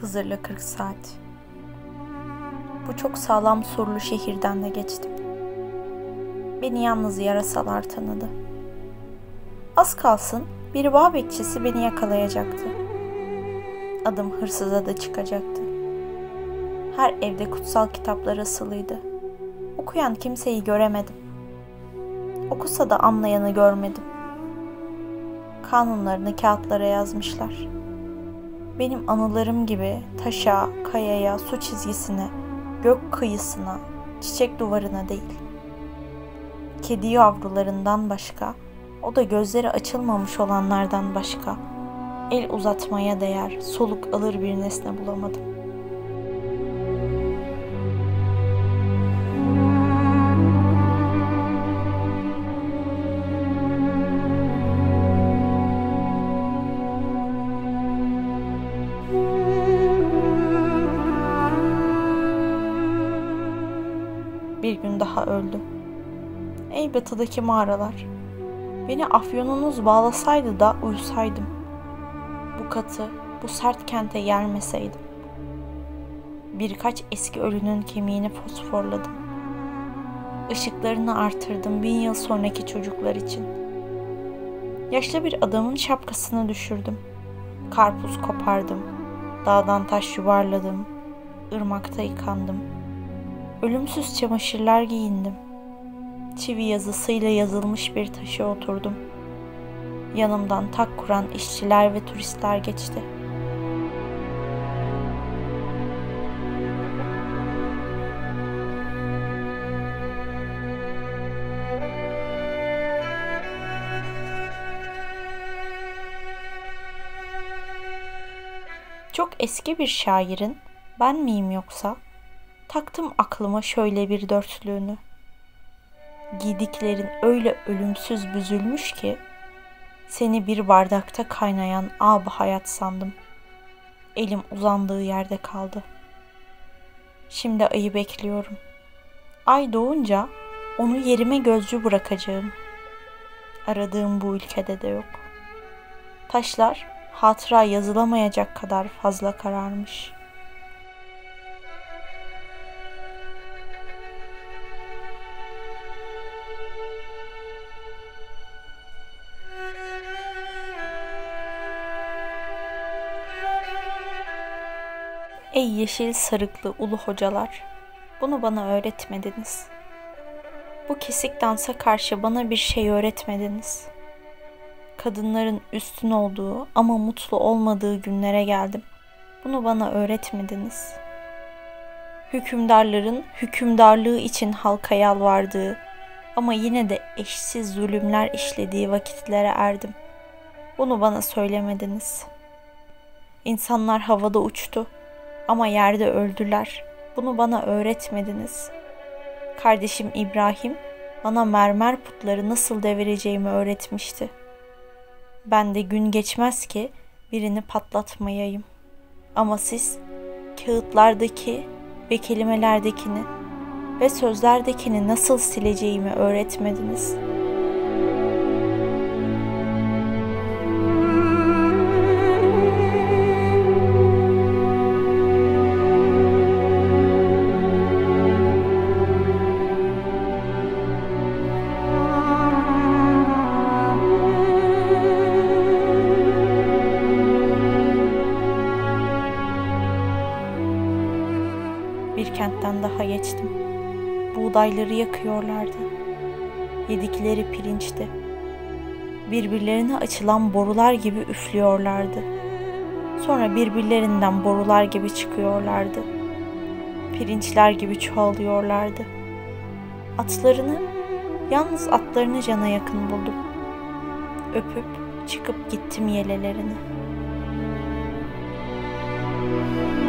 Hızır'la 40 saat. Bu çok sağlam surlu şehirden de geçtim. Beni yalnız yarasalar tanıdı. Az kalsın bir bağ bekçisi beni yakalayacaktı. Adım hırsıza da çıkacaktı. Her evde kutsal kitaplar asılıydı. Okuyan kimseyi göremedim. Okusa da anlayanı görmedim. Kanunlarını kağıtlara yazmışlar. Benim anılarım gibi taşa, kayaya, su çizgisine, gök kıyısına, çiçek duvarına değil. Kedi yavrularından başka, o da gözleri açılmamış olanlardan başka, el uzatmaya değer, soluk alır bir nesne bulamadım. Bir gün daha öldü. Ey batıdaki mağaralar, beni afyonunuz bağlasaydı da uyusaydım. Bu katı, bu sert kente gelmeseydim. Birkaç eski ölünün kemiğini fosforladım. Işıklarını artırdım 1000 yıl sonraki çocuklar için. Yaşlı bir adamın şapkasını düşürdüm. Karpuz kopardım. Dağdan taş yuvarladım. Irmakta yıkandım. Ölümsüz çamaşırlar giyindim. Çivi yazısıyla yazılmış bir taşa oturdum. Yanımdan tak kuran işçiler ve turistler geçti. Çok eski bir şairin, ben miyim yoksa? Taktım aklıma şöyle bir dörtlüğünü. Giydiklerin öyle ölümsüz büzülmüş ki, seni bir bardakta kaynayan ab hayat sandım. Elim uzandığı yerde kaldı. Şimdi ayı bekliyorum. Ay doğunca onu yerime gözcü bırakacağım. Aradığım bu ülkede de yok. Taşlar hatıra yazılamayacak kadar fazla kararmış. Ey yeşil sarıklı ulu hocalar, bunu bana öğretmediniz. Bu kesik dansa karşı bana bir şey öğretmediniz. Kadınların üstün olduğu ama mutlu olmadığı günlere geldim. Bunu bana öğretmediniz. Hükümdarların hükümdarlığı için halka yalvardığı ama yine de eşsiz zulümler işlediği vakitlere erdim. Bunu bana söylemediniz. İnsanlar havada uçtu ama yerde öldüler. Bunu bana öğretmediniz. Kardeşim İbrahim bana mermer putları nasıl devireceğimi öğretmişti. Ben de gün geçmez ki birini patlatmayayım. Ama siz kağıtlardaki ve kelimelerdekini ve sözlerdekini nasıl sileceğimi öğretmediniz. Bir kentten daha geçtim. Buğdayları yakıyorlardı. Yedikleri pirinçti. Birbirlerine açılan borular gibi üflüyorlardı. Sonra birbirlerinden borular gibi çıkıyorlardı. Pirinçler gibi çoğalıyorlardı. Atlarını, yalnız atlarını cana yakın buldum. Öpüp çıkıp gittim yelelerini.